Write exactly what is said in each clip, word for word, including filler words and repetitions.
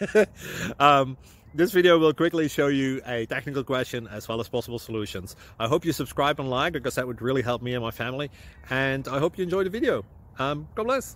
um, this video will quickly show you a technical question as well as possible solutions. I hope you subscribe and like, because that would really help me and my family. And I hope you enjoy the video. Um, God bless.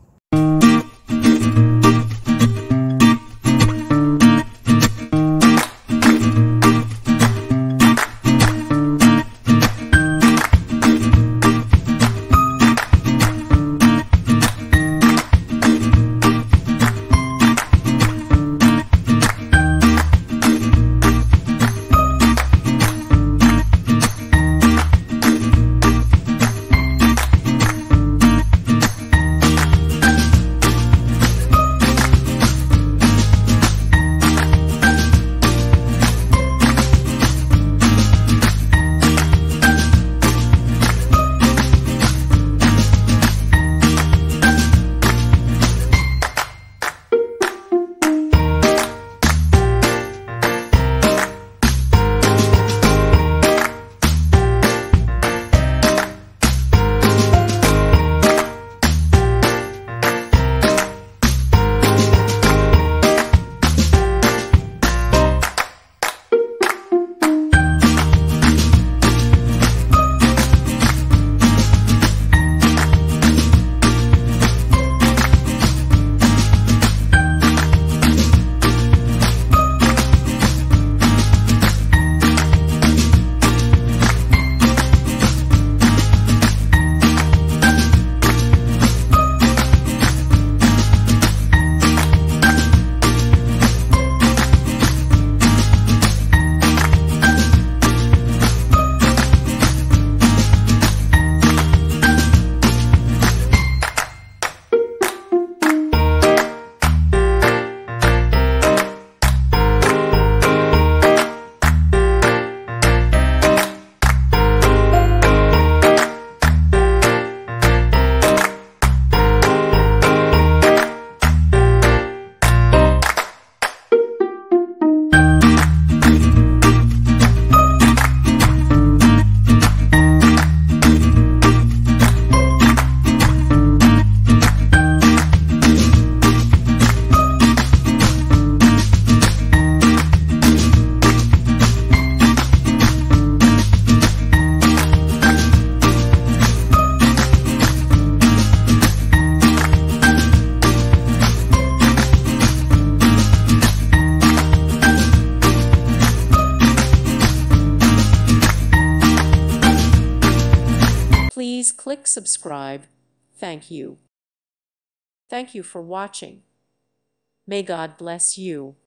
Please click subscribe. Thank you. Thank you for watching. May God bless you.